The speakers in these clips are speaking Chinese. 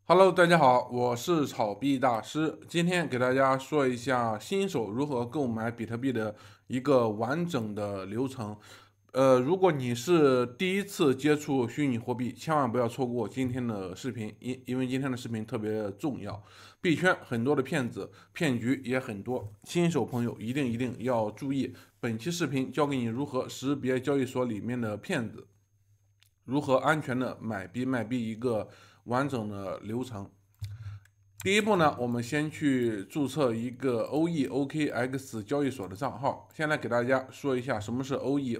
Hello，大家好，我是炒币大师。今天给大家说一下新手如何购买比特币的一个完整的流程。如果你是第一次接触虚拟货币，千万不要错过今天的视频，因为今天的视频特别重要。币圈很多的骗子，骗局也很多，新手朋友一定要注意。本期视频教给你如何识别交易所里面的骗子。如何安全的买币卖币一个完整的流程。第一步呢，我们先去注册一个 OKX 交易所的账号。先来给大家说一下什么是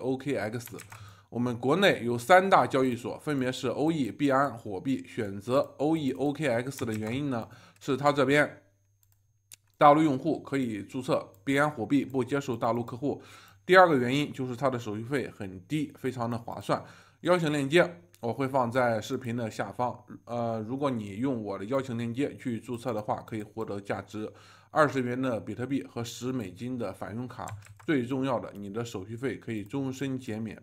OKX。我们国内有3大交易所，分别是 币安、火币。选择 OKX 的原因呢，是它这边大陆用户可以注册，币安、火币不接受大陆客户。第二个原因就是它的手续费很低，非常的划算。邀请链接我会放在视频的下方。如果你用我的邀请链接去注册的话，可以获得价值20元的比特币和$10的返佣卡。最重要的，你的手续费可以终身减免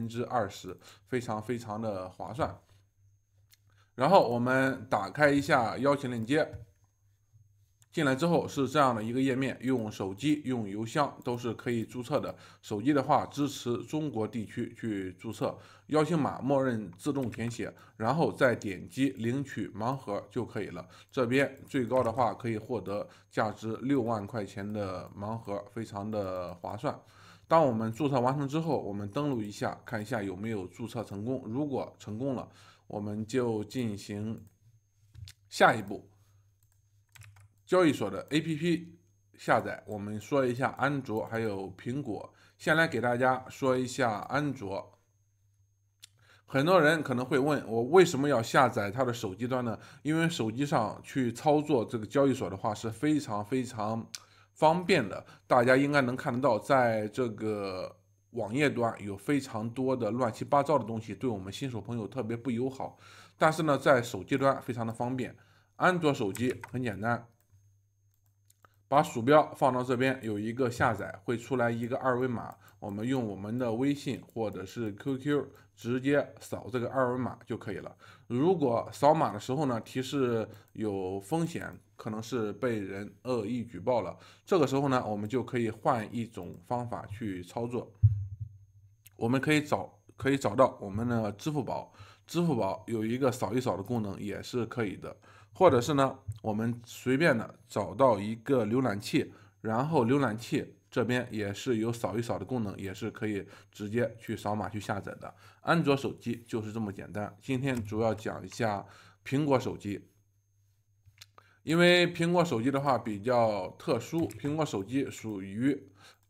20%，非常的划算。然后我们打开一下邀请链接。进来之后是这样的一个页面，用手机、用邮箱都是可以注册的。手机的话支持中国地区去注册，邀请码默认自动填写，然后再点击领取盲盒就可以了。这边最高的话可以获得价值6万块钱的盲盒，非常的划算。当我们注册完成之后，我们登录一下，看一下有没有注册成功。如果成功了，我们就进行下一步。交易所的 APP 下载，我们说一下安卓还有苹果。先来给大家说一下安卓。很多人可能会问我为什么要下载它的手机端呢？因为手机上去操作这个交易所的话是非常方便的。大家应该能看得到，在这个网页端有非常多的乱七八糟的东西，对我们新手朋友特别不友好。但是呢，在手机端非常的方便。安卓手机很简单。把鼠标放到这边，有一个下载，会出来一个二维码。我们用我们的微信或者是 QQ 直接扫这个二维码就可以了。如果扫码的时候呢，提示有风险，可能是被人恶意举报了。这个时候呢，我们就可以换一种方法去操作。我们可以找到我们的支付宝，支付宝有一个扫一扫的功能，也是可以的。或者是呢，我们随便的找到一个浏览器，然后浏览器这边也是有扫一扫的功能，也是可以直接去扫码去下载的。安卓手机就是这么简单。今天主要讲一下苹果手机。因为苹果手机的话比较特殊，苹果手机属于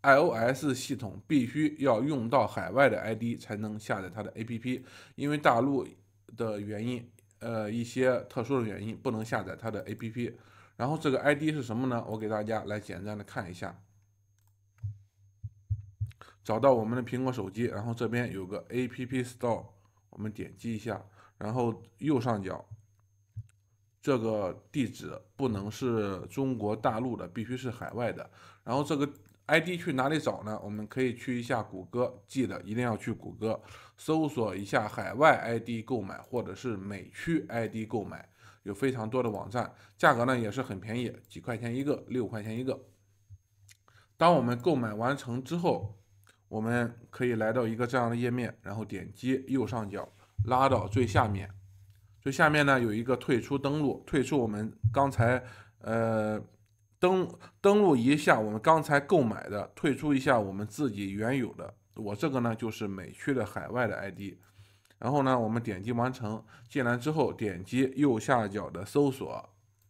iOS 系统，必须要用到海外的 ID 才能下载它的 APP。因为大陆的原因，一些特殊的原因不能下载它的 APP。然后这个 ID 是什么呢？我给大家来简单的看一下。找到我们的苹果手机，然后这边有个 App Store，我们点击一下，然后右上角这个地址不能是中国大陆的，必须是海外的。然后这个 ID 去哪里找呢？我们可以去一下谷歌，记得一定要去谷歌搜索一下海外 ID 购买，或者是美区 ID 购买，有非常多的网站，价格呢也是很便宜，几块钱一个，6块钱一个。当我们购买完成之后，我们可以来到一个这样的页面，然后点击右上角拉到最下面。最下面呢有一个退出登录，退出我们刚才呃登录一下我们刚才购买的，退出一下我们自己原有的。我这个呢就是美区的海外的 ID。然后呢我们点击完成，进来之后点击右下角的搜索，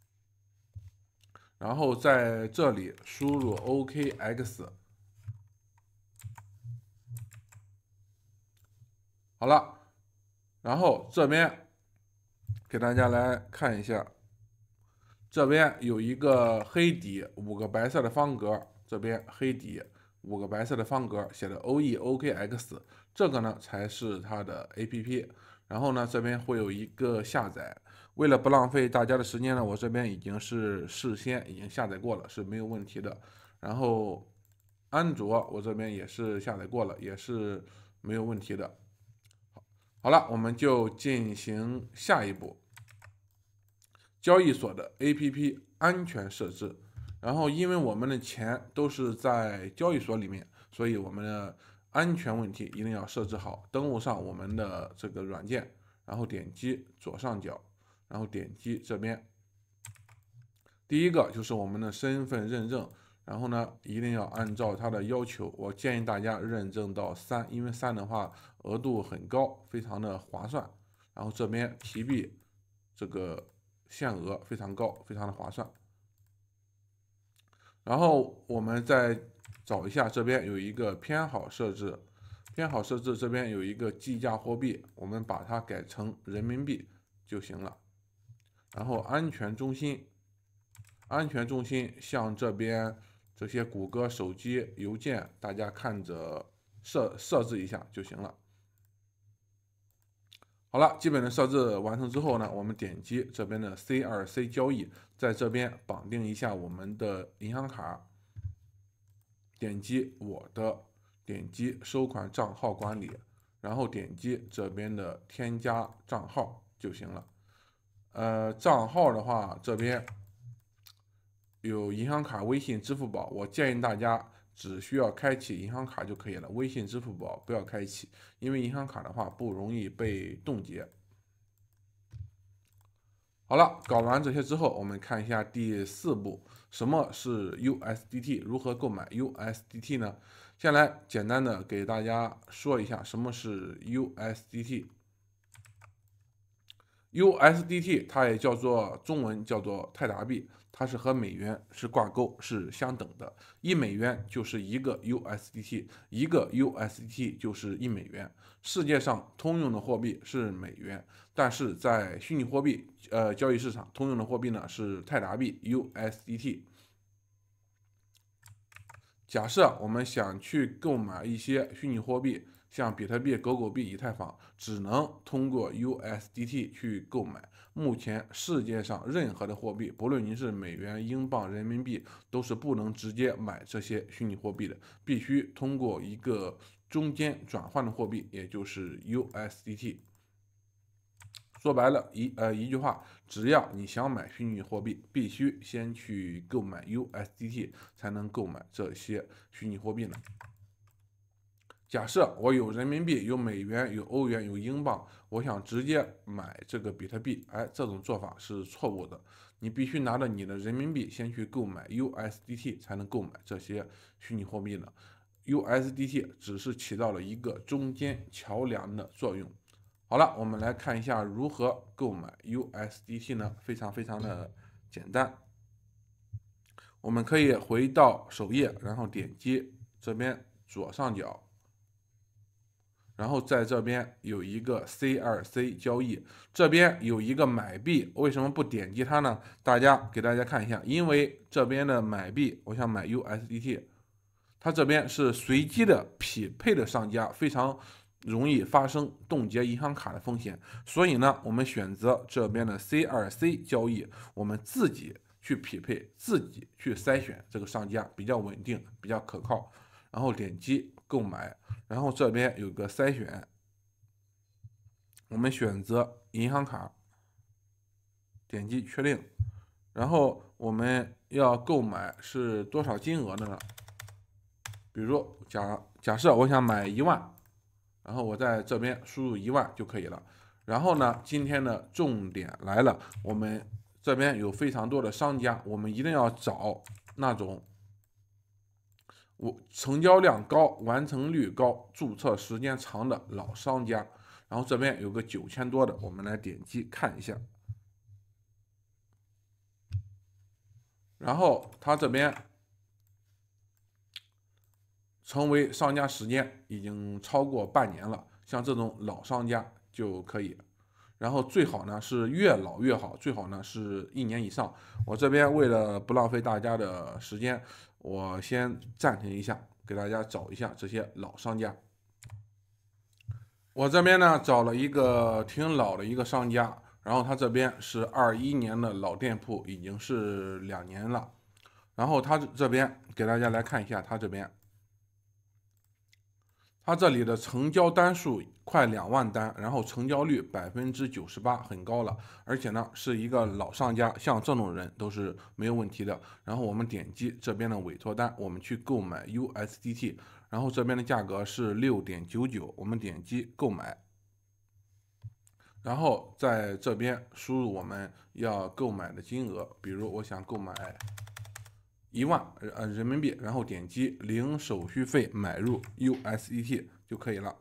然后在这里输入 OKX。好了，然后这边给大家来看一下。这边有一个黑底5个白色的方格，这边黑底5个白色的方格写的 OKX，这个呢才是它的 APP。然后呢，这边会有一个下载。为了不浪费大家的时间呢，我这边已经是事先已经下载过了，是没有问题的。然后安卓我这边也是下载过了，也是没有问题的。好了，我们就进行下一步。 交易所的 APP 安全设置。然后，因为我们的钱都是在交易所里面，所以我们的安全问题一定要设置好。登录上我们的这个软件，然后点击左上角，然后点击这边，第一个就是我们的身份认证。然后呢，一定要按照它的要求，我建议大家认证到3，因为3的话额度很高，非常的划算。然后这边提币这个限额非常高，非常的划算。然后我们再找一下，这边有一个偏好设置，偏好设置这边有一个计价货币，我们把它改成人民币就行了。然后安全中心，安全中心像这边这些谷歌手机邮件，大家看着设置一下就行了。好了，基本的设置完成之后呢，我们点击这边的 C2C 交易，在这边绑定一下我们的银行卡，点击我的，点击收款账号管理，然后点击这边的添加账号就行了。账号的话，这边有银行卡、微信、支付宝，我建议大家只需要开启银行卡就可以了，微信、支付宝不要开启，因为银行卡的话不容易被冻结。好了，搞完这些之后，我们看一下第4步，什么是 USDT？ 如何购买 USDT 呢？先来简单的给大家说一下什么是 USDT。USDT 它也叫做中文叫做泰达币，它是和美元是挂钩，是相等的。1美元就是1个 USDT， 1个 USDT 就是1美元。世界上通用的货币是美元，但是在虚拟货币交易市场通用的货币呢是泰达币 USDT。假设我们想去购买一些虚拟货币，像比特币、狗狗币、以太坊，只能通过 USDT 去购买。目前世界上任何的货币，不论你是美元、英镑、人民币，都是不能直接买这些虚拟货币的，必须通过一个中间转换的货币，也就是 USDT。说白了，一句话，只要你想买虚拟货币，必须先去购买 USDT，才能购买这些虚拟货币呢。假设我有人民币、有美元、有欧元、有英镑，我想直接买这个比特币，这种做法是错误的。你必须拿着你的人民币先去购买 USDT，才能购买这些虚拟货币呢。USDT 只是起到了一个中间桥梁的作用。好了，我们来看一下如何购买 USDT 呢？非常的简单。我们可以回到首页，然后点击这边左上角，然后在这边有一个 C2C 交易，这边有一个买币，为什么不点击它呢？给大家看一下，因为这边的买币，我想买 USDT， 它这边是随机的匹配的商家，非常容易发生冻结银行卡的风险，所以呢，我们选择这边的 C2C 交易，我们自己去匹配，自己去筛选这个商家比较稳定，比较可靠，然后点击购买，然后这边有个筛选，我们选择银行卡，点击确定，然后我们要购买是多少金额的呢？比如假设我想买1万。然后我在这边输入1万就可以了。然后呢，今天的重点来了，我们这边有非常多的商家，我们一定要找那种成交量高、完成率高、注册时间长的老商家。然后这边有个9000多的，我们来点击看一下。然后他这边成为商家时间已经超过半年了，像这种老商家就可以。然后最好呢是越老越好，最好呢是1年以上。我这边为了不浪费大家的时间，我先暂停一下，给大家找一下这些老商家。我这边呢找了一个挺老的一个商家，然后他这边是21年的老店铺，已经是2年了。然后他这边给大家来看一下，他这边它这里的成交单数快2万单，然后成交率98%，很高了。而且呢，是一个老商家，像这种人都是没有问题的。然后我们点击这边的委托单，我们去购买 USDT，然后这边的价格是6.99，我们点击购买，然后在这边输入我们要购买的金额，比如我想购买1万人民币，然后点击零手续费买入 USDT 就可以了。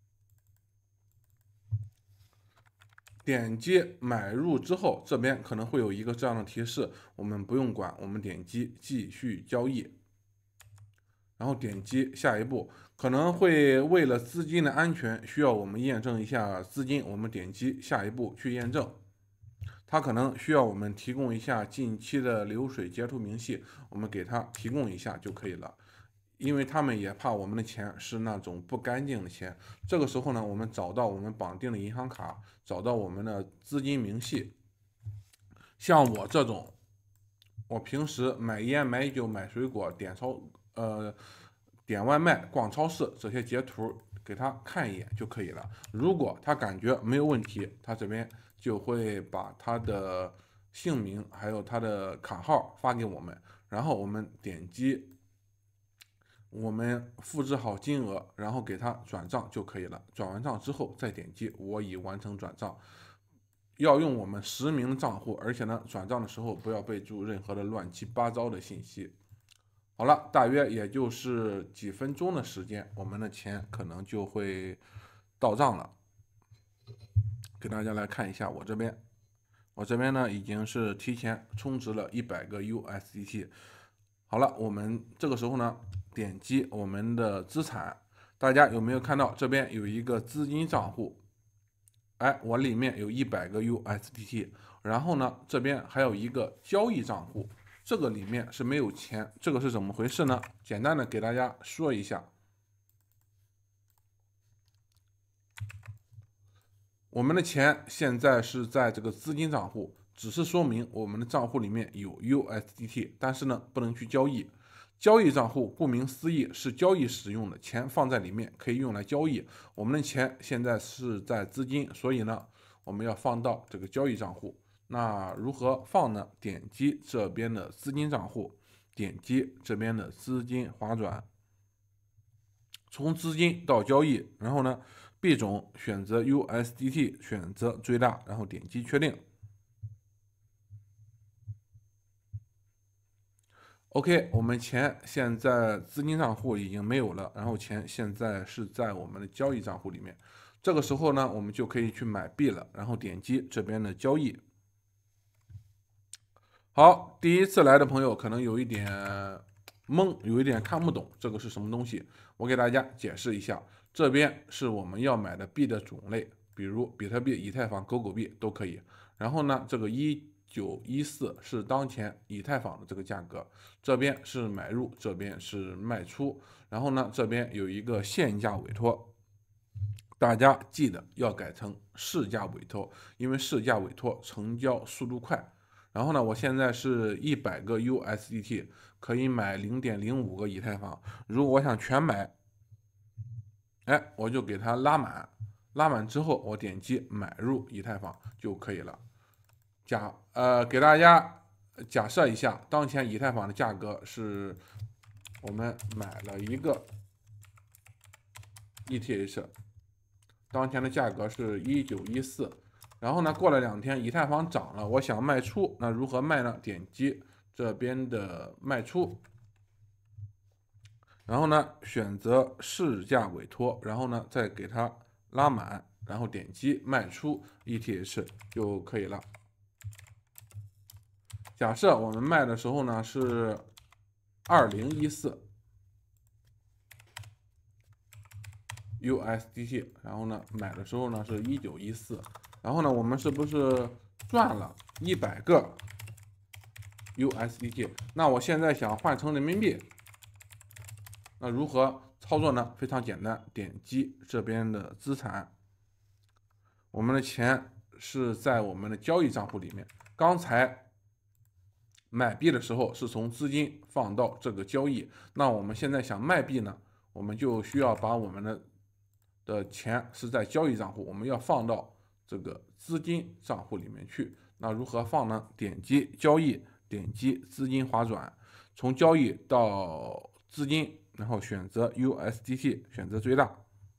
点击买入之后，这边可能会有一个这样的提示，我们不用管，我们点击继续交易，然后点击下一步，可能会为了资金的安全，需要我们验证一下资金，我们点击下一步去验证。它可能需要我们提供一下近期的流水截图明细，我们给它提供一下就可以了。因为他们也怕我们的钱是那种不干净的钱。这个时候呢，我们找到我们绑定的银行卡，找到我们的资金明细。像我这种，我平时买烟、买酒、买水果、点外卖、逛超市这些截图给他看一眼就可以了。如果他感觉没有问题，他这边就会把他的姓名还有他的卡号发给我们，然后我们点击我们复制好金额，然后给他转账就可以了。转完账之后再点击我已完成转账，要用我们实名的账户，而且呢转账的时候不要备注任何的乱七八糟的信息。好了，大约也就是几分钟的时间，我们的钱可能就会到账了。给大家来看一下我这边呢已经是提前充值了100个 USDT。好了，我们这个时候呢点击我们的资产，大家有没有看到这边有一个资金账户？哎，我里面有100个 USDT， 然后呢这边还有一个交易账户。这个里面是没有钱，这个是怎么回事呢？简单的给大家说一下，我们的钱现在是在这个资金账户，只是说明我们的账户里面有 USDT， 但是呢不能去交易。交易账户顾名思义是交易使用的，钱放在里面可以用来交易。我们的钱现在是在资金，所以呢我们要放到这个交易账户。那如何放呢？点击这边的资金账户，点击这边的资金划转，从资金到交易，然后呢币种选择 USDT， 选择最大，然后点击确定。OK， 我们钱现在资金账户已经没有了，然后钱现在是在我们的交易账户里面。这个时候呢，我们就可以去买币了，然后点击这边的交易。好，第一次来的朋友可能有一点懵，有一点看不懂这个是什么东西，我给大家解释一下。这边是我们要买的币的种类，比如比特币、以太坊、狗狗币都可以。然后呢，这个1914是当前以太坊的这个价格，这边是买入，这边是卖出。然后呢，这边有一个限价委托，大家记得要改成市价委托，因为市价委托成交速度快。然后呢，我现在是100个 USDT， 可以买0.05个以太坊。如果我想全买，哎，我就给它拉满，拉满之后我点击买入以太坊就可以了。给大家假设一下，当前以太坊的价格是，我们买了一个 ETH， 当前的价格是1914。然后呢，过了2天，以太坊涨了，我想卖出，那如何卖呢？点击这边的卖出，然后呢，选择市价委托，然后呢，再给它拉满，然后点击卖出 ETH 就可以了。假设我们卖的时候呢是2014 USDT， 然后呢买的时候呢是1914，然后呢我们是不是赚了100个 USDT？ 那我现在想换成人民币，那如何操作呢？非常简单，点击这边的资产，我们的钱是在我们的交易账户里面，刚才买币的时候是从资金放到这个交易，那我们现在想卖币呢， 我们就需要把我们的钱是在交易账户，我们要放到这个资金账户里面去。那如何放呢？点击交易，点击资金划转，从交易到资金，然后选择 USDT， 选择最大。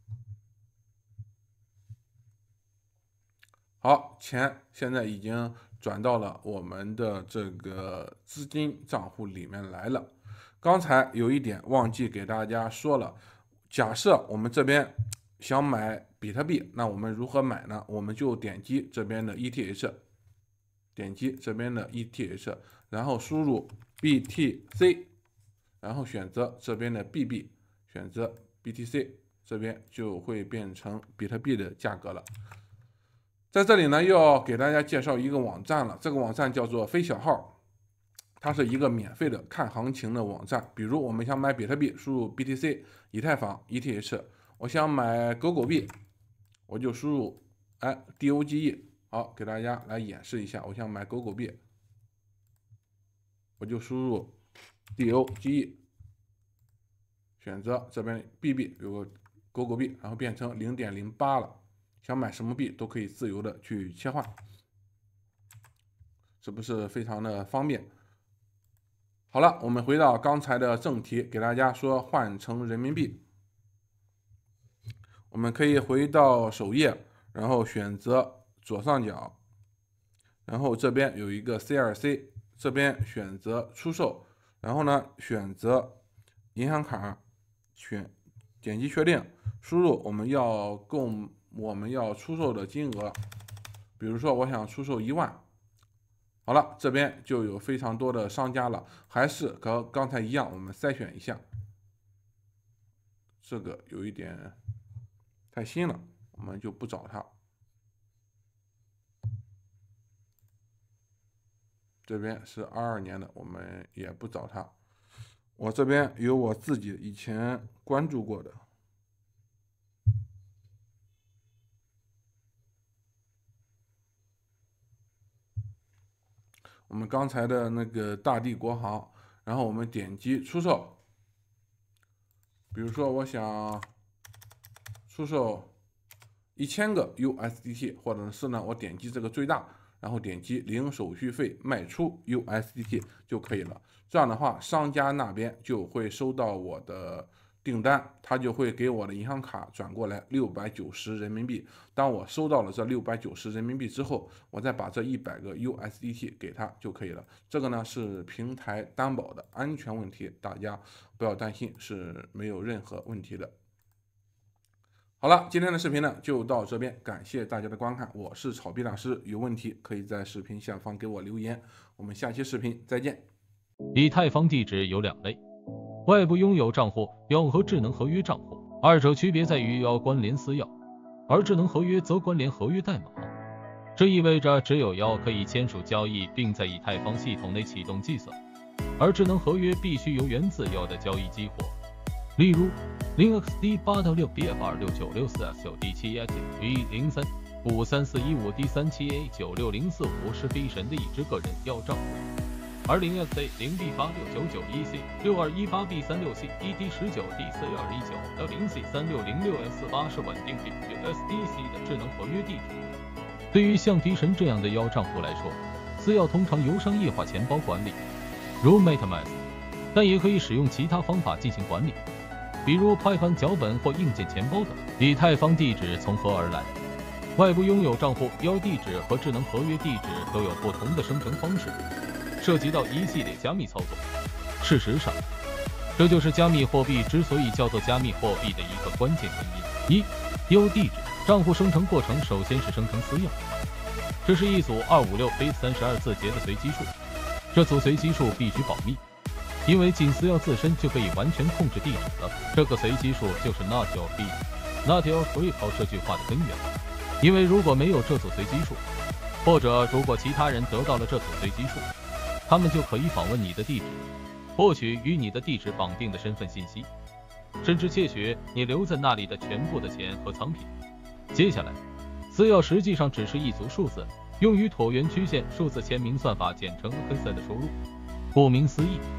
好，钱现在已经转到了我们的这个资金账户里面来了。刚才有一点忘记给大家说了，假设我们这边想买比特币，那我们如何买呢？我们就点击这边的 ETH， 点击这边的 ETH， 然后输入 BTC， 然后选择这边的 BB， 选择 BTC， 这边就会变成比特币的价格了。在这里呢，又要给大家介绍一个网站了，这个网站叫做飞小号，它是一个免费的看行情的网站。比如我们想买比特币，输入 BTC， 以太坊 ETH， 我想买狗狗币，我就输入DOGE。好，给大家来演示一下，我想买狗狗币，我就输入 DOGE， 选择这边 BB 有个狗狗币，然后变成 0.08 了。想买什么币都可以自由的去切换，是不是非常的方便？好了，我们回到刚才的正题，给大家说换成人民币。我们可以回到首页，然后选择左上角，然后这边有一个 CRC， 这边选择出售，然后呢选择银行卡，点击确定，输入我们要出售的金额，比如说我想出售1万。好了，这边就有非常多的商家了，还是和刚才一样，我们筛选一下。这个有一点太新了，我们就不找它。这边是22年的，我们也不找它。我这边有我自己以前关注过的。我们刚才的那个大地国行，然后我们点击出售。比如说我想出售1000个 USDT， 或者是呢我点击这个最大，然后点击零手续费卖出 USDT 就可以了。这样的话，商家那边就会收到我的订单，他就会给我的银行卡转过来690人民币。当我收到了这690人民币之后，我再把这100个 USDT 给他就可以了。这个呢是平台担保的安全问题，大家不要担心，是没有任何问题的。好了，今天的视频呢就到这边，感谢大家的观看，我是炒币大师，有问题可以在视频下方给我留言，我们下期视频再见。 以太坊地址有2类。外部拥有账户要和智能合约账户，二者区别在于要关联私钥，而智能合约则关联合约代码。这意味着只有钥可以签署交易，并在以太坊系统内启动计算，而智能合约必须由源自钥的交易激活。例如 0xD826BFR6964F9D7V03534151D37A96045是 飞神的一支个人钥账户。而 0xD0B8699EC6218B364ED19D4219-0C3606F48是稳定币 USDC 的智能合约地址。对于像飞神这样的钥账户来说，私钥通常由商业化钱包管理，如 MetaMask， 但也可以使用其他方法进行管理，比如 Python 脚本或硬件钱包等。以太坊地址从何而来？外部拥有账户钥地址和智能合约地址都有不同的生成方式，涉及到一系列加密操作。事实上，这就是加密货币之所以叫做加密货币的一个关键原因。钥地址账户生成过程首先是生成私钥，这是一组256非32字节的随机数，这组随机数必须保密，因为仅私钥自身就可以完全控制地址了。这个随机数就是 Not Your Bit、Not Your Protocol 这句话的根源，因为如果没有这组随机数，或者如果其他人得到了这组随机数，他们就可以访问你的地址，获取与你的地址绑定的身份信息，甚至窃取你留在那里的全部的钱和藏品。接下来，私钥实际上只是一组数字，用于椭圆曲线数字签名算法简称 HASD 的输入。顾名思义，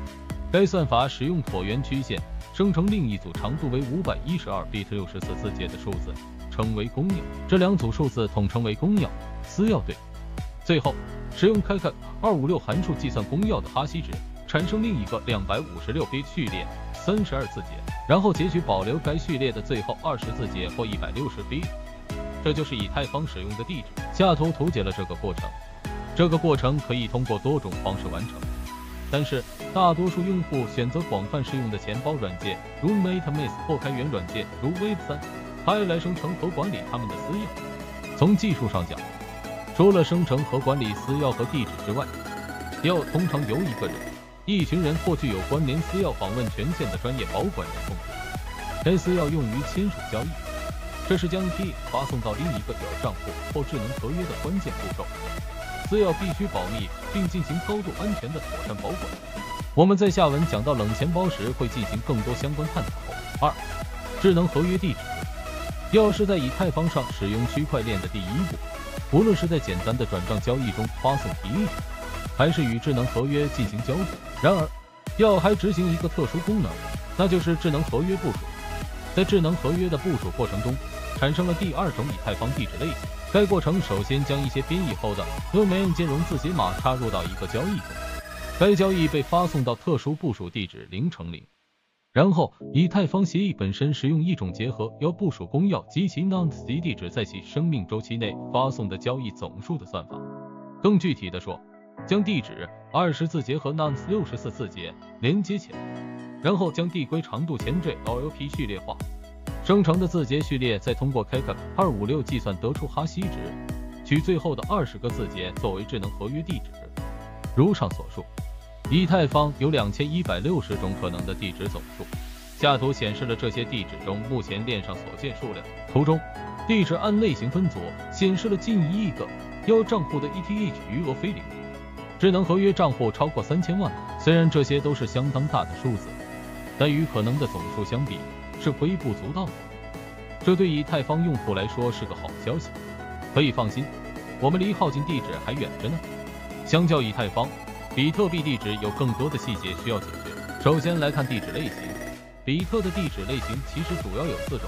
该算法使用椭圆曲线生成另一组长度为512 bit 64字节的数字，称为公钥。这两组数字统称为公钥、私钥对。最后，使用KEK 256函数计算公钥的哈希值，产生另一个256 bit 序列32字节，然后截取保留该序列的最后20字节或160 bit。这就是以太坊使用的地址。下图图解了这个过程。这个过程可以通过多种方式完成，但是大多数用户选择广泛适用的钱包软件，如 MetaMask 或开源软件如 Web3， 还来生成和管理他们的私钥。从技术上讲，除了生成和管理私钥和地址之外，钥通常由一个人、一群人或具有关联私钥访问权限的专业保管人控制。该私钥用于签署交易，这是将 key 发送到另一个有账户或智能合约的关键步骤。私钥必须保密并进行高度安全的妥善保管。我们在下文讲到冷钱包时会进行更多相关探讨。2. 智能合约地址。钥是在以太坊上使用区块链的第一步，无论是在简单的转账交易中发送提议，还是与智能合约进行交互。然而，钥还执行一个特殊功能，那就是智能合约部署。在智能合约的部署过程中，产生了第二种以太坊地址类型。该过程首先将一些编译后的 domain 兼容字节码插入到一个交易中，该交易被发送到特殊部署地址0×0。然后，以太坊协议本身使用一种结合要部署公钥及其 nonce 及地址在其生命周期内发送的交易总数的算法。更具体的说，将地址20字节和 nonce 64字节连接起来，然后将递归长度前缀 LP 序列化。生成的字节序列再通过 KEK 256计算得出哈希值，取最后的20个字节作为智能合约地址。如上所述，以太坊有2160种可能的地址总数。下图显示了这些地址中目前链上所见数量。图中，地址按类型分组，显示了近1亿个要账户的 ETH 余额非零。智能合约账户超过3000万。虽然这些都是相当大的数字，但与可能的总数相比，是微不足道的。这对以太坊用户来说是个好消息，可以放心，我们离耗尽地址还远着呢。相较以太坊，比特币地址有更多的细节需要解决。首先来看地址类型，比特的地址类型其实主要有4种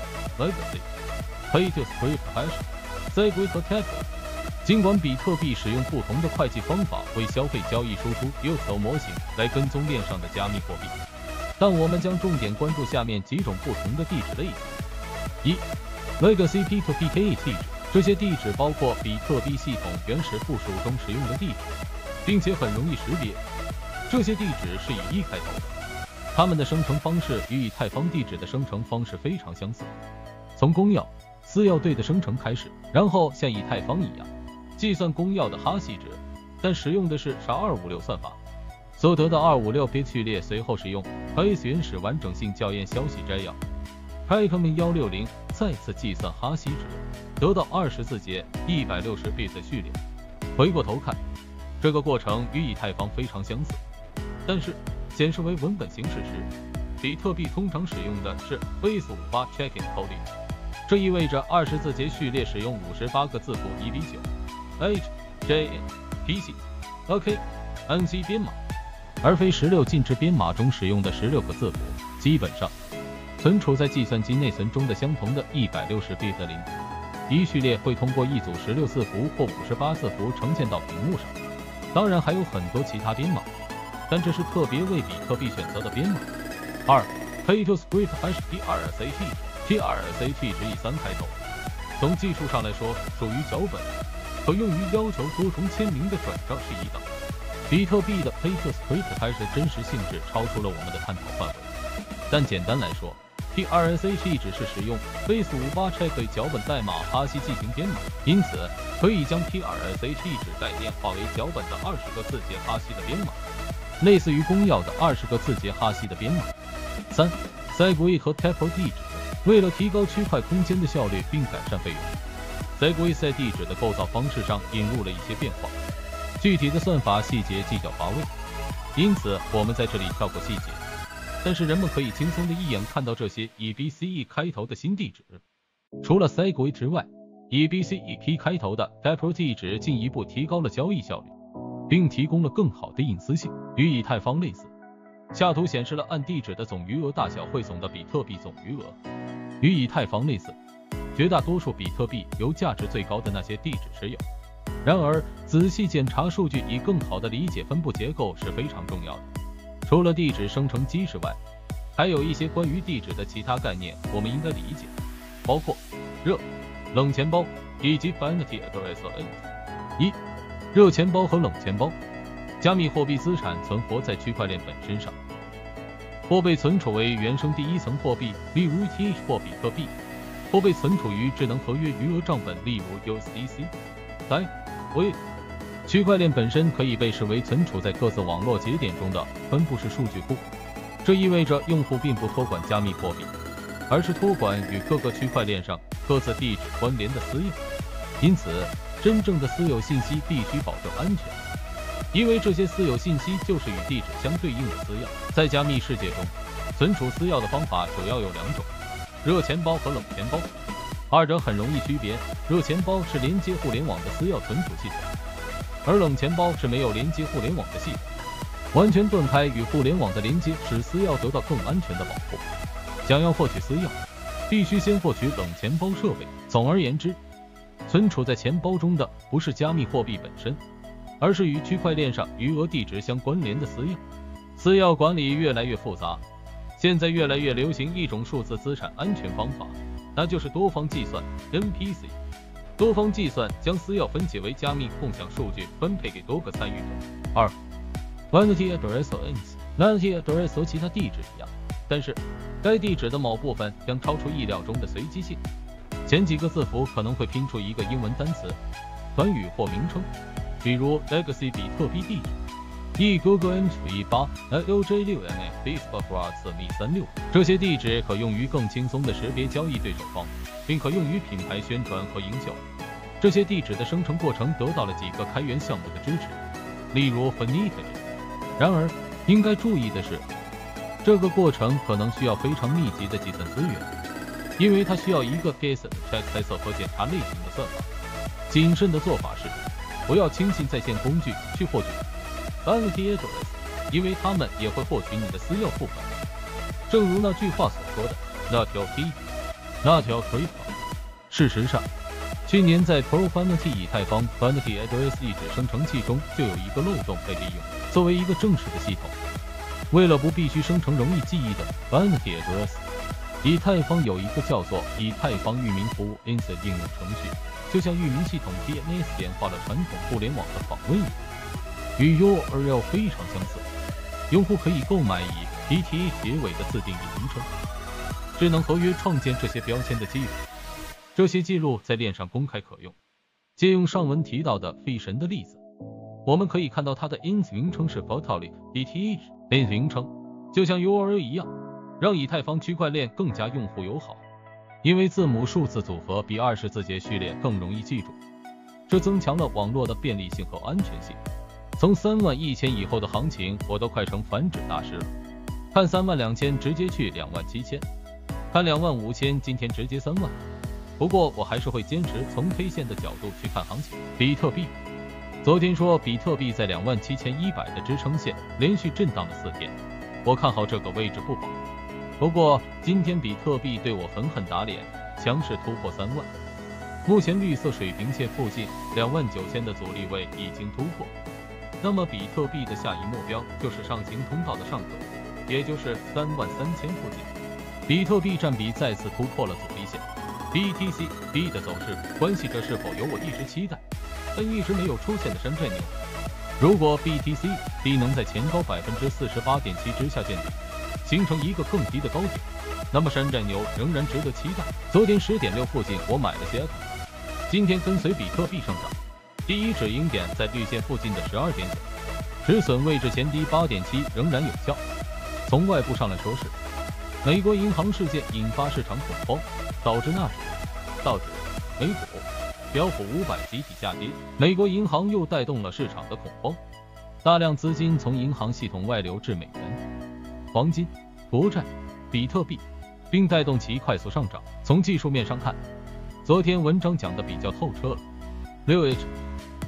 ：Legacy、Pay-to-Script Hash、Segwit 和 Tempo。尽管比特币使用不同的会计方法为消费交易输出 UXO 模型来跟踪链上的加密货币，但我们将重点关注下面几种不同的地址类型。1. Legacy P2P 地址，这些地址包括比特币系统原始部署中使用的地址，并且很容易识别。这些地址是以1开头的，它们的生成方式与以太坊地址的生成方式非常相似，从公钥、私钥对的生成开始，然后像以太坊一样计算公钥的哈希值，但使用的是 SHA-256 算法。所得的256 bit 序列随后使用 Base 原始完整性校验消息摘要 Paycoin 160再次计算哈希值，得到20字节160 bit 的序列。回过头看，这个过程与以太坊非常相似，但是显示为文本形式时，比特币通常使用的是 Base 58 check-in coding， 这意味着20字节序列使用58个字符1:9 H J N P C O K N C 编码，而非16进制编码中使用的16个字符。基本上存储在计算机内存中的相同的160 bit 的零，一序列会通过一组16字符或58字符呈现到屏幕上。当然还有很多其他编码，但这是特别为比特币选择的编码。2. Pay-to-Script Hash P2SHT 值以3开头，从技术上来说属于脚本，可用于要求多重签名的转账是一档。比特币的 Pay-to-Script Hash 真实性质超出了我们的探讨范围，但简单来说， P2SHT 只是使用 Base 58 check 脚本代码哈希进行编码，因此可以将 P2SHT 值概念化为脚本的20个字节哈希的编码，类似于公钥的20个字节哈希的编码。3. Segwit 和 Tempo 地址，为了提高区块空间的效率并改善费用， Segwit 在地址的构造方式上引入了一些变化，具体的算法细节既较乏味，因此我们在这里跳过细节。但是人们可以轻松的一眼看到这些以 BCE 开头的新地址。除了 Segwit 之外，以 BCEP 开头的 Tempo 地址进一步提高了交易效率，并提供了更好的隐私性，与以太坊类似。 下图显示了按地址的总余额大小汇总的比特币总余额，与以太坊类似，绝大多数比特币由价值最高的那些地址持有。然而，仔细检查数据以更好地理解分布结构是非常重要的。除了地址生成机制外，还有一些关于地址的其他概念我们应该理解，包括热、冷钱包以及 Binary Address。1. 热钱包和冷钱包。加密货币资产存活在区块链本身上，或被存储为原生第一层货币，例如 ETH 或比特币，或被存储于智能合约余额账本，例如 USDC。3. 区块链本身可以被视为存储在各自网络节点中的分布式数据库，这意味着用户并不托管加密货币，而是托管与各个区块链上各自地址关联的私钥。因此，真正的私有信息必须保证安全，因为这些私有信息就是与地址相对应的私钥。在加密世界中，存储私钥的方法主要有2种：热钱包和冷钱包。二者很容易区别，热钱包是连接互联网的私钥存储系统，而冷钱包是没有连接互联网的系统，完全断开与互联网的连接，使私钥得到更安全的保护。想要获取私钥，必须先获取冷钱包设备。总而言之，存储在钱包中的不是加密货币本身，而是与区块链上余额地址相关联的私钥。私钥管理越来越复杂，现在越来越流行一种数字资产安全方法，那就是多方计算 （MPC）。多方计算将私钥分解为加密共享数据，分配给多个参与者。2. Vanity Address Vanity Address 和其他地址一样，但是该地址的某部分将超出意料中的随机性。前几个字符可能会拼出一个英文单词、短语或名称，比如 Legacy 比特币地址。1GoGoM18LJ6NFBSBFR4Mi36，这些地址可用于更轻松地识别交易对手方，并可用于品牌宣传和营销。这些地址的生成过程得到了几个开源项目的支持，例如 Finite。然而，应该注意的是，这个过程可能需要非常密集的计算资源，因为它需要一个 guess check 猜测和检查类型的算法。谨慎的做法是，不要轻信在线工具去获取Vanity Address， 因为他们也会获取你的私钥部分。正如那句话所说的 ，Not your key, not your crypto。事实上，去年在 Profanity 以太坊 Vanity Address 地址生成器中就有一个漏洞被利用。作为一个正式的系统，为了不必须生成容易记忆的 Vanity Address， 以太坊有一个叫做以太坊域名服务 INSID 应用程序，就像域名系统 DNS 简化了传统互联网的访问一样。与 URL 非常相似，用户可以购买以 ETH 结尾的自定义名称。智能合约创建这些标签的记录，这些记录在链上公开可用。借用上文提到的费神的例子，我们可以看到它的 int 名称是否套利 ETH int 名称，就像 URL 一样，让以太坊区块链更加用户友好，因为字母数字组合比20字节序列更容易记住，这增强了网络的便利性和安全性。从31000以后的行情，我都快成反指大师了。看32000直接去27000，看25000今天直接3万。不过我还是会坚持从 K 线的角度去看行情。比特币，昨天说比特币在27100的支撑线连续震荡了4天，我看好这个位置不保。不过今天比特币对我狠狠打脸，强势突破3万。目前绿色水平线附近29000的阻力位已经突破。那么比特币的下一目标就是上行通道的上轨，也就是33000附近。比特币占比再次突破了阻力线。BTC 的走势关系着是否有我一直期待但一直没有出现的山寨牛。如果 BTC 能在前高 48.7% 之下见底，形成一个更低的高点，那么山寨牛仍然值得期待。昨天10点6附近我买了些，今天跟随比特币上涨。第一止盈点在绿线附近的12.9，止损位置前低8.7仍然有效。从外部上来说是，美国银行事件引发市场恐慌，导致纳指、道指、美股、标普500集体下跌。美国银行又带动了市场的恐慌，大量资金从银行系统外流至美元、黄金、国债、比特币，并带动其快速上涨。从技术面上看，昨天文章讲得比较透彻了。6H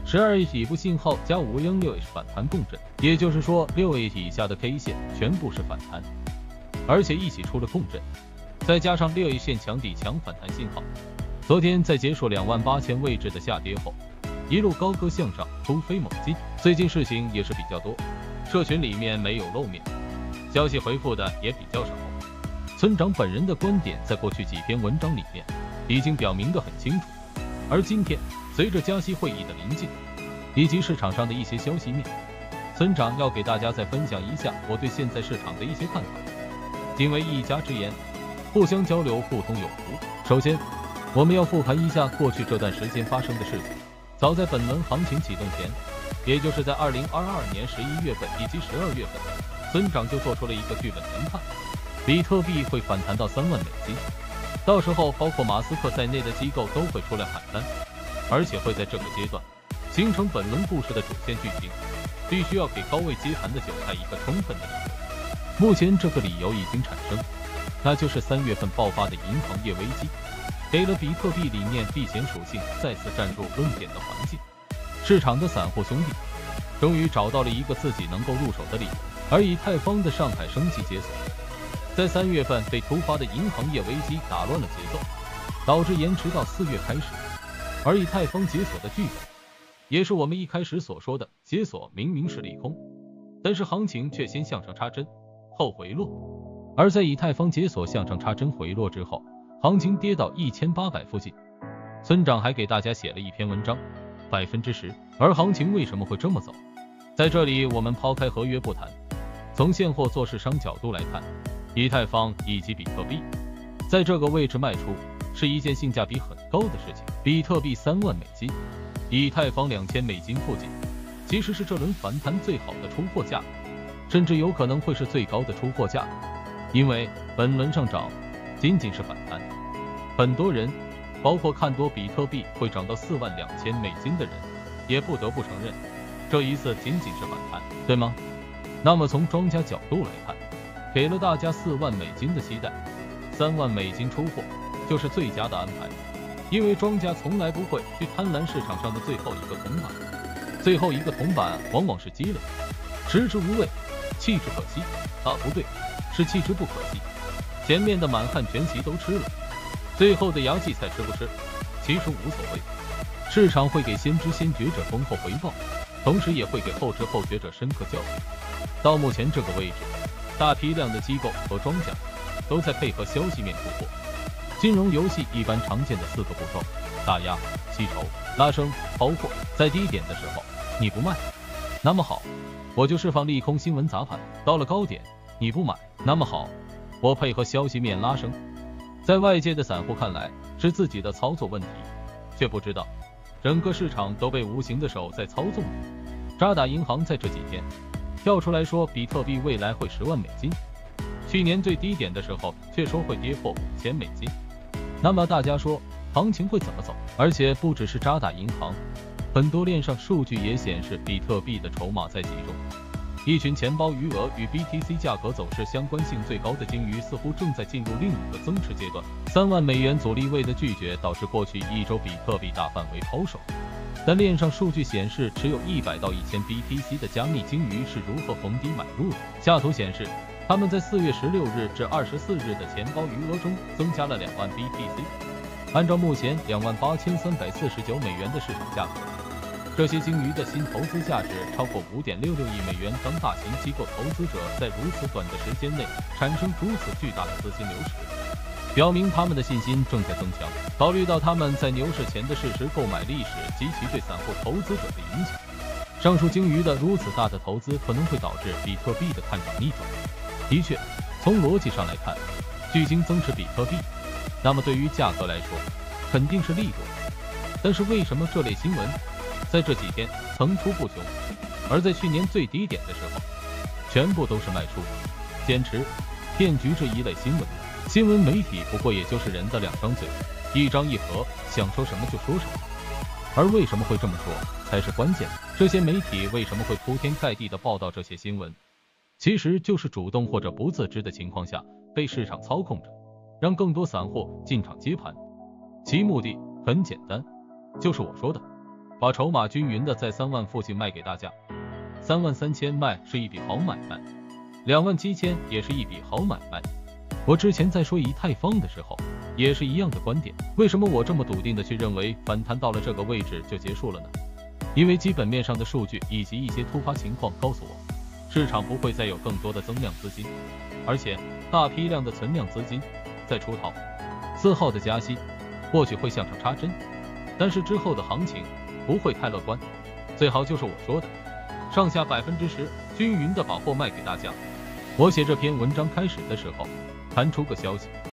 12H 底部信号加516H 反弹共振，也就是说 6H 以下的 K 线全部是反弹，而且一起出了共振，再加上6H 线强底强反弹信号，昨天在结束28000位置的下跌后，一路高歌向上，突飞猛进。最近事情也是比较多，社群里面没有露面，消息回复的也比较少。村长本人的观点在过去几篇文章里面已经表明得很清楚，而今天随着加息会议的临近，以及市场上的一些消息面，村长要给大家再分享一下我对现在市场的一些看法，仅为一家之言，互相交流，互通有无。首先，我们要复盘一下过去这段时间发生的事情。早在本轮行情启动前，也就是在2022年11月份以及12月份，村长就做出了一个剧本研判，比特币会反弹到3万美金，到时候包括马斯克在内的机构都会出来喊单，而且会在这个阶段形成本轮故事的主线剧情，必须要给高位接盘的韭菜一个充分的理由。目前这个理由已经产生，那就是3月份爆发的银行业危机，给了比特币里面避险属性再次站入论点的环境，市场的散户兄弟终于找到了一个自己能够入手的理由。而以太坊的上海升级解锁，在3月份被突发的银行业危机打乱了节奏，导致延迟到4月开始。而以太坊解锁的剧本，也是我们一开始所说的，解锁明明是利空，但是行情却先向上插针后回落。而在以太坊解锁向上插针回落之后，行情跌到1800附近，村长还给大家写了一篇文章，10%。而行情为什么会这么走？在这里我们抛开合约不谈，从现货做市商角度来看，以太坊以及比特币在这个位置卖出是一件性价比很高的事情。比特币3万美金，以太坊2000美金附近，其实是这轮反弹最好的出货价格，甚至有可能会是最高的出货价格。因为本轮上涨仅仅是反弹，很多人包括看多比特币会涨到42000美金的人，也不得不承认这一次仅仅是反弹，对吗？那么从庄家角度来看，给了大家4万美金的期待，3万美金出货就是最佳的安排，因为庄家从来不会去贪婪市场上的最后一个铜板，最后一个铜板往往是鸡肋，食之无味，弃之可惜。不对，是弃之不可惜。前面的满汉全席都吃了，最后的牙祭菜吃不吃其实无所谓，市场会给先知先觉者丰厚回报，同时也会给后知后觉者深刻教训。到目前这个位置，大批量的机构和庄家都在配合消息面出货。金融游戏一般常见的4个步骤：打压、吸筹、拉升、抛货。在低点的时候你不卖，那么好，我就释放利空新闻砸盘；到了高点你不买，那么好，我配合消息面拉升。在外界的散户看来是自己的操作问题，却不知道整个市场都被无形的手在操纵着。渣打银行在这几天跳出来说比特币未来会10万美金，去年最低点的时候却说会跌破5000美金。那么大家说行情会怎么走？而且不只是渣打银行，很多链上数据也显示比特币的筹码在集中，一群钱包余额与 BTC 价格走势相关性最高的鲸鱼似乎正在进入另一个增持阶段。3万美元阻力位的拒绝导致过去1周比特币大范围抛售，但链上数据显示持有100到1000 BTC 的加密鲸鱼是如何逢低买入的。下图显示他们在4月16日至24日的钱包余额中增加了2万 BTC， 按照目前28349美元的市场价格，这些鲸鱼的新投资价值超过5.66亿美元。当大型机构投资者在如此短的时间内产生如此巨大的资金流失，表明他们的信心正在增强。考虑到他们在牛市前的事实购买历史及其对散户投资者的影响，上述鲸鱼的如此大的投资可能会导致比特币的看涨逆转。的确，从逻辑上来看，巨鲸增持比特币，那么对于价格来说肯定是利多。但是为什么这类新闻在这几天层出不穷，而在去年最低点的时候全部都是卖出、减持、骗局这一类新闻？新闻媒体不过也就是人的2张嘴，一张一合，想说什么就说什么。而为什么会这么说才是关键。这些媒体为什么会铺天盖地的报道这些新闻，其实就是主动或者不自知的情况下被市场操控着，让更多散户进场接盘。其目的很简单，就是我说的把筹码均匀的在3万附近卖给大家。33000卖是一笔好买卖，27000也是一笔好买卖。我之前在说以太坊的时候，也是一样的观点。为什么我这么笃定的去认为反弹到了这个位置就结束了呢？因为基本面上的数据以及一些突发情况告诉我，市场不会再有更多的增量资金，而且大批量的存量资金在出逃。4号的加息或许会向上插针，但是之后的行情不会太乐观，最好就是我说的上下10%均匀的把货卖给大家。我写这篇文章开始的时候弹出个消息，